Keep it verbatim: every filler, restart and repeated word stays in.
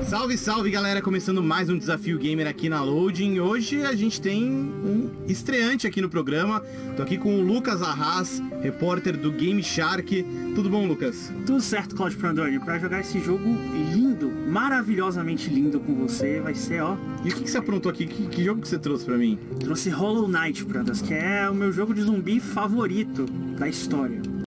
Salve, salve galera, começando mais um Desafio Gamer aqui na Loading. Hoje a gente tem um estreante aqui no programa. Tô aqui com o Lucas Arras, repórter do Game Shark. Tudo bom, Lucas? Tudo certo, Claudio Prandoni, pra jogar esse jogo lindo, maravilhosamente lindo com você, vai ser, ó... E o que, que você aprontou aqui? Que, que jogo que você trouxe pra mim? Trouxe Hollow Knight, Prandas, que é o meu jogo de zumbi favorito da história.